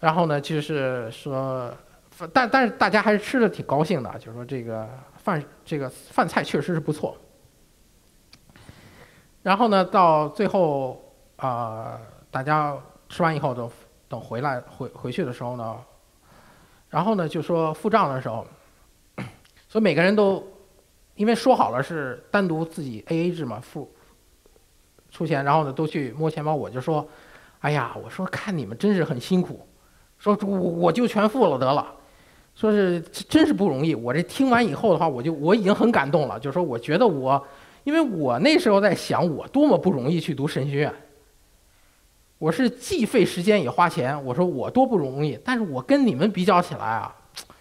然后呢，就是说，但但是大家还是吃的挺高兴的，就是说这个饭这个饭菜确实是不错。然后呢，到最后啊、呃，大家吃完以后等等回来回回去的时候呢，然后呢就说付账的时候，所以每个人都因为说好了是单独自己 A A 制嘛，付出钱，然后呢都去摸钱包，我就说，哎呀，我说看你们真是很辛苦，说我我就全付了得了，说是真是不容易。我这听完以后的话，我就我已经很感动了，就是说我觉得我，因为我那时候在想我多么不容易去读神学院，我是既费时间也花钱，我说我多不容易，但是我跟你们比较起来啊，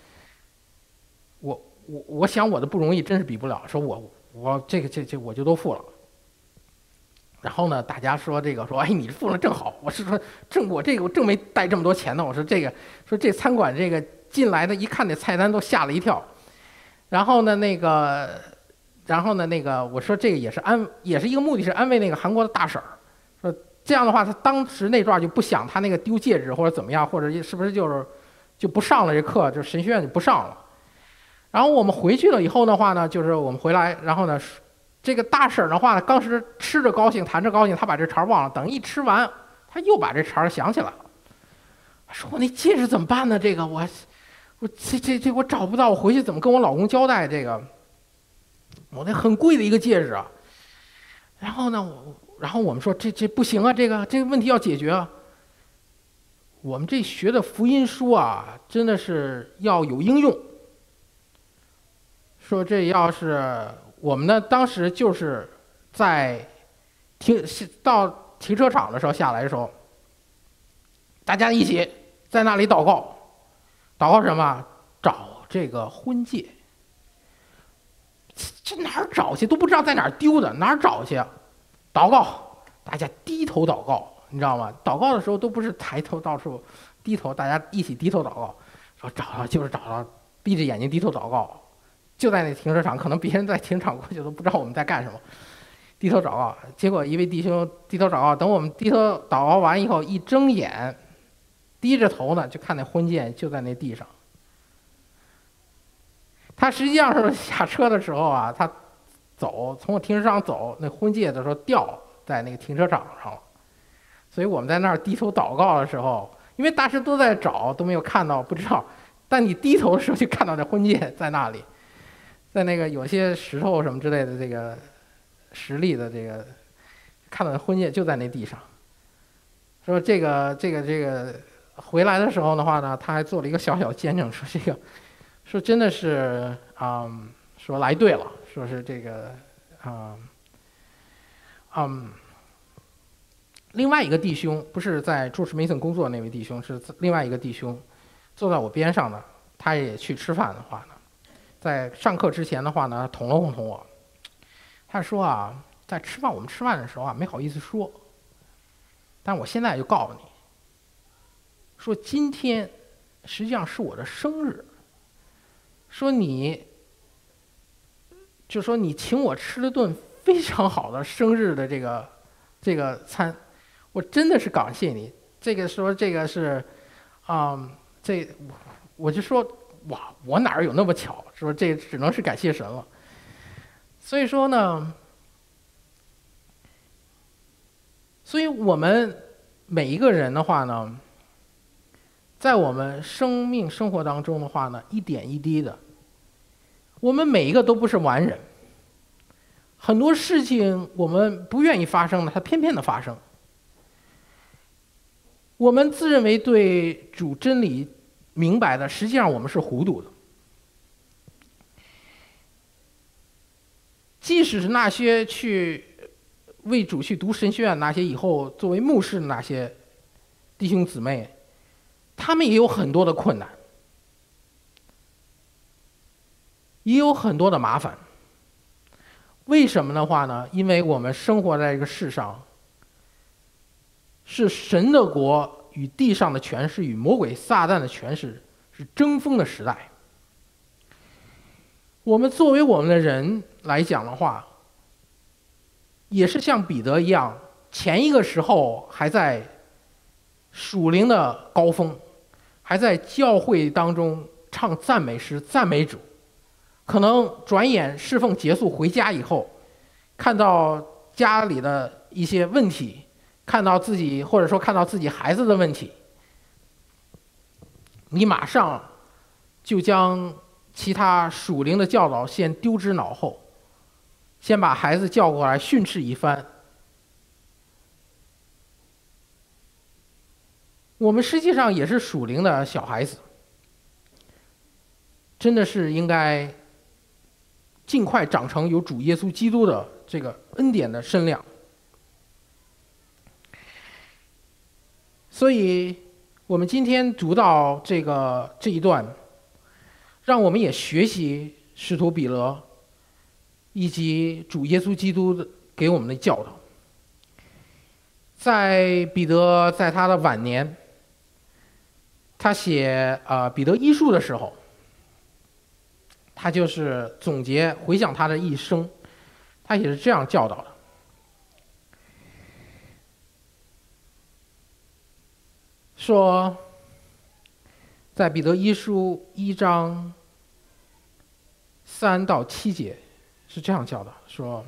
我我我想我的不容易真是比不了，说我我这个这这我就都付了。然后呢，大家说这个说，哎，你付了正好。我是说正我这个我正没带这么多钱呢。我说这个说这餐馆这个进来的一看那菜单都吓了一跳。然后呢，那个，然后呢，那个我说这个也是安，也是一个目的是安慰那个韩国的大婶儿，说这样的话他当时那段就不想他那个丢戒指或者怎么样，或者是不是就是就不上了这课，就神学院就不上了。然后我们回去了以后的话呢，就是我们回来，然后呢。这个大婶的话呢，当时吃着高兴，谈着高兴，他把这茬忘了。等一吃完，他又把这茬想起来了，说：“我那戒指怎么办呢？这个我，我这这这我找不到，我回去怎么跟我老公交代？这个，我那很贵的一个戒指啊。”然后呢，我然后我们说这这不行啊，这个这个问题要解决啊。我们这学的福音书啊，真的是要有应用。说这要是。我们呢，当时就是在停到停车场的时候下来的时候，大家一起在那里祷告，祷告什么？找这个婚戒。这哪儿找去？都不知道在哪儿丢的，哪儿找去？祷告，大家低头祷告，你知道吗？祷告的时候都不是抬头到处低头，大家一起低头祷告，说找到就是找到，闭着眼睛低头祷告。就在那停车场，可能别人在停车场过去都不知道我们在干什么，低头祷告。结果一位弟兄低头祷告，等我们低头祷告完以后，一睁眼，低着头呢，就看那婚戒就在那地上。他实际上是下车的时候啊，他走从我停车场走，那婚戒的时候掉在那个停车场上了。所以我们在那儿低头祷告的时候，因为大师都在找，都没有看到，不知道。但你低头的时候就看到这婚戒在那里。在那个有些石头什么之类的这个实力的这个，看到婚戒就在那地上。说这个这个这个回来的时候的话呢，他还做了一个小小见证，说这个说真的是啊、嗯，说来对了，说是这个啊嗯, 嗯。另外一个弟兄不是在朱士梅森工作那位弟兄，是另外一个弟兄坐在我边上的，他也去吃饭的话呢。在上课之前的话呢，捅了捅捅我。他说啊，在吃饭我们吃饭的时候啊，没好意思说。但我现在就告诉你，说今天实际上是我的生日。说你，就说你请我吃了顿非常好的生日的这个这个餐，我真的是感谢你。这个说这个是，啊、嗯，这我就说。哇，我哪儿有那么巧？说这只能是感谢神了。所以说呢，所以我们每一个人的话呢，在我们生命生活当中的话呢，一点一滴的，我们每一个都不是完人。很多事情我们不愿意发生的，它偏偏的发生。我们自认为对主真理明白的，实际上我们是糊涂的。即使是那些去为主去读神学院那些以后作为牧师的那些弟兄姊妹，他们也有很多的困难，也有很多的麻烦。为什么的话呢？因为我们生活在这个世上，是神的国与地上的权势与魔鬼撒旦的权势是争锋的时代。我们作为我们的人来讲的话，也是像彼得一样，前一个时候还在属灵的高峰， 还在教会当中唱赞美诗赞美主，可能转眼侍奉结束回家以后，看到家里的一些问题，看到自己或者说看到自己孩子的问题，你马上就将其他属灵的教导先丢之脑后，先把孩子叫过来训斥一番。我们实际上也是属灵的小孩子，真的是应该尽快长成有主耶稣基督的这个恩典的身量。所以我们今天读到这个这一段，让我们也学习使徒彼得以及主耶稣基督给我们的教导。在彼得在他的晚年，他写啊、呃、彼得一书的时候，他就是总结回想他的一生，他也是这样教导的。说，在彼得一书一章三到七节是这样教导，说，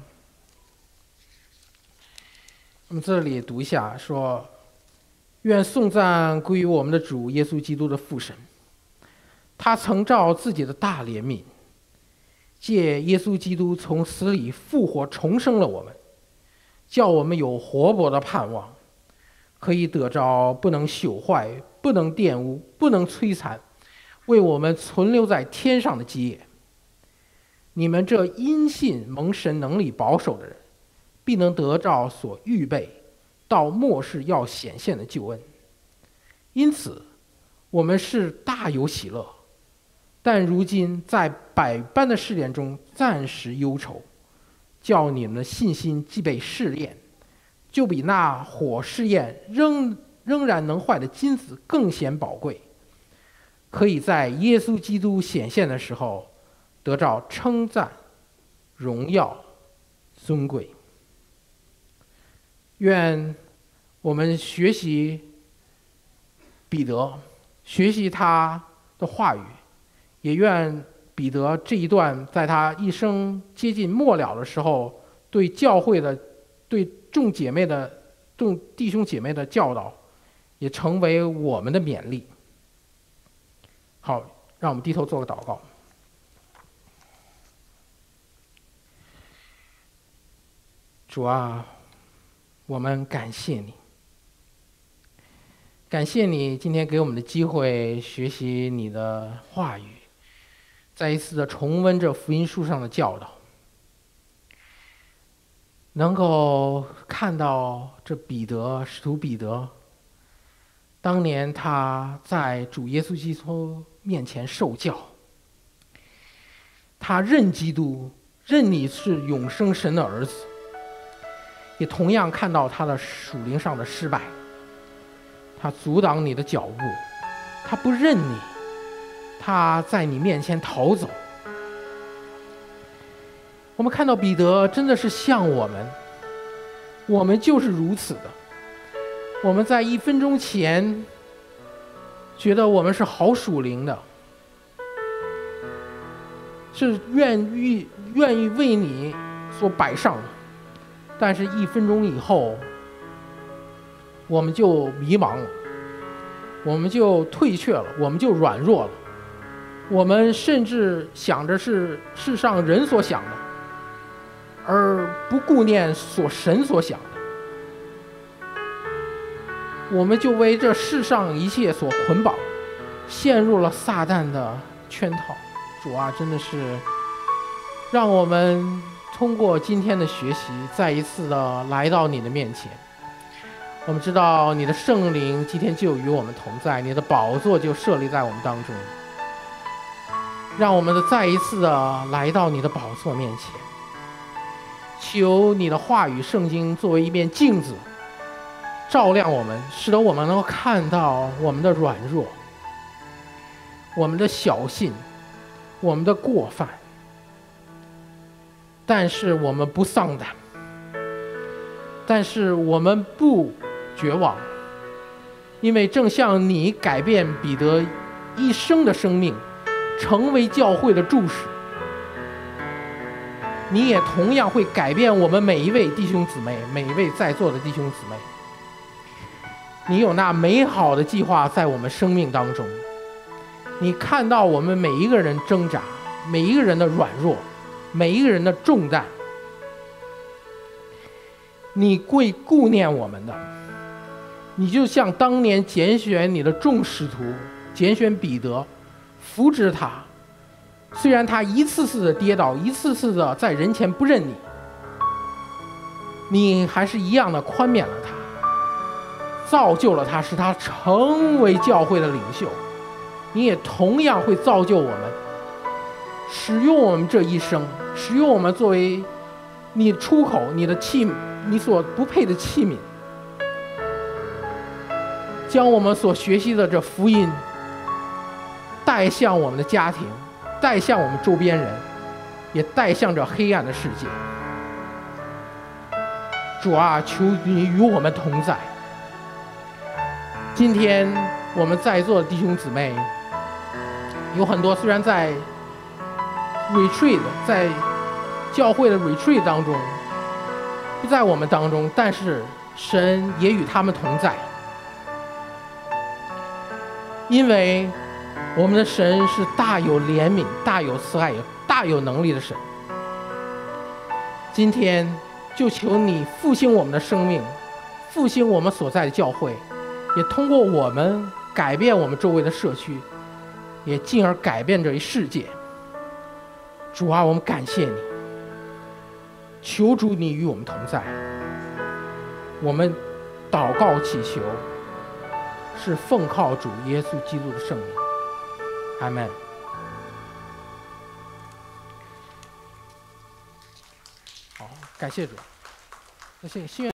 我们这里读一下，说，愿颂赞归于我们的主耶稣基督的父神，他曾照自己的大怜悯，借耶稣基督从死里复活重生了我们，叫我们有活泼的盼望，可以得着不能朽坏、不能玷污、不能摧残，为我们存留在天上的基业。你们这因信蒙神能力保守的人，必能得着所预备到末世要显现的救恩。因此我们是大有喜乐，但如今在百般的试炼中暂时忧愁，叫你们的信心既被试炼，就比那火试验仍仍然能坏的金子更显宝贵，可以在耶稣基督显现的时候得着称赞、荣耀、尊贵。愿我们学习彼得，学习他的话语，也愿彼得这一段在他一生接近末了的时候，对教会的、对众姐妹的、众弟兄姐妹的教导，也成为我们的勉励。好，让我们低头做个祷告。主啊，我们感谢你，感谢你今天给我们的机会学习你的话语，再一次的重温这福音书上的教导，能够看到这彼得，使徒彼得，当年他在主耶稣基督面前受教，他认基督，认你是永生神的儿子，也同样看到他的属灵上的失败，他阻挡你的脚步，他不认你，他在你面前逃走。我们看到彼得真的是像我们，我们就是如此的。我们在一分钟前觉得我们是好属灵的，是愿意愿意为你所摆上的，但是一分钟以后我们就迷茫了，我们就退却了，我们就软弱了，我们甚至想着是世上人所想的，而不顾念所神所想的。我们就为这世上一切所捆绑，陷入了撒旦的圈套。主啊，真的是让我们通过今天的学习，再一次的来到你的面前。我们知道你的圣灵今天就与我们同在，你的宝座就设立在我们当中，让我们的再一次的来到你的宝座面前，求你的话语圣经作为一面镜子，照亮我们，使得我们能够看到我们的软弱，我们的小信，我们的过犯，但是我们不丧胆，但是我们不绝望， 因为正像你改变彼得一生的生命，成为教会的柱石，你也同样会改变我们每一位弟兄姊妹，每一位在座的弟兄姊妹。你有那美好的计划在我们生命当中，你看到我们每一个人挣扎，每一个人的软弱，每一个人的重担，你会顾念我们的。你就像当年拣选你的众使徒，拣选彼得，扶植他，虽然他一次次的跌倒，一次次的在人前不认你，你还是一样的宽免了他，造就了他，使他成为教会的领袖。你也同样会造就我们，使用我们这一生，使用我们作为你出口，你的器皿，你所不配的器皿，将我们所学习的这福音带向我们的家庭，带向我们周边人，也带向这黑暗的世界。主啊，求你与我们同在。今天我们在座的弟兄姊妹有很多，虽然在 retreat 在教会的 retreat 当中不在我们当中，但是神也与他们同在，因为我们的神是大有怜悯、大有慈爱、大有能力的神。今天就求你复兴我们的生命，复兴我们所在的教会，也通过我们改变我们周围的社区，也进而改变这一世界。主啊，我们感谢你，求主你与我们同在。我们祷告祈求，是奉靠主耶稣基督的圣名。阿们。好，感谢主。那谢谢。